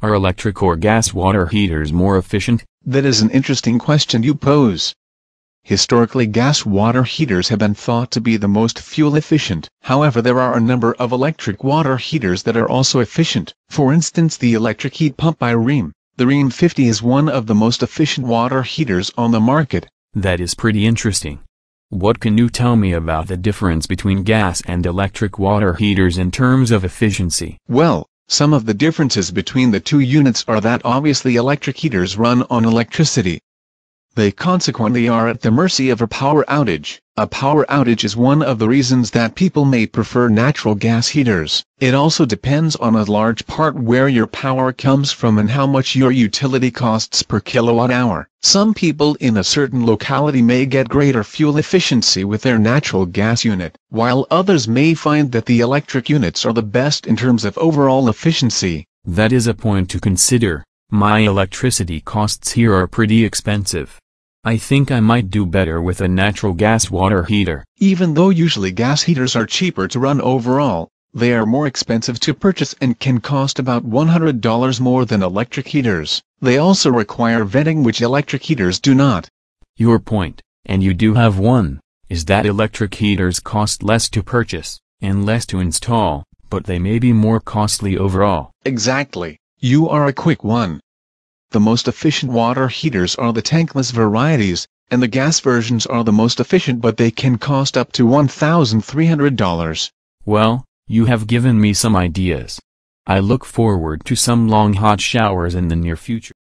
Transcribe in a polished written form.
Are electric or gas water heaters more efficient? That is an interesting question you pose. Historically, gas water heaters have been thought to be the most fuel efficient. However, there are a number of electric water heaters that are also efficient. For instance, the electric heat pump by Rheem. The Rheem 50 is one of the most efficient water heaters on the market. That is pretty interesting. What can you tell me about the difference between gas and electric water heaters in terms of efficiency? Well, some of the differences between the two units are that obviously electric heaters run on electricity. They consequently are at the mercy of a power outage. A power outage is one of the reasons that people may prefer natural gas heaters. It also depends on a large part where your power comes from and how much your utility costs per kilowatt hour. Some people in a certain locality may get greater fuel efficiency with their natural gas unit, while others may find that the electric units are the best in terms of overall efficiency. That is a point to consider. My electricity costs here are pretty expensive. I think I might do better with a natural gas water heater. Even though usually gas heaters are cheaper to run overall, they are more expensive to purchase and can cost about $100 more than electric heaters. They also require vetting, which electric heaters do not. Your point, and you do have one, is that electric heaters cost less to purchase, and less to install, but they may be more costly overall. Exactly. You are a quick one. The most efficient water heaters are the tankless varieties, and the gas versions are the most efficient, but they can cost up to $1,300. Well, you have given me some ideas. I look forward to some long hot showers in the near future.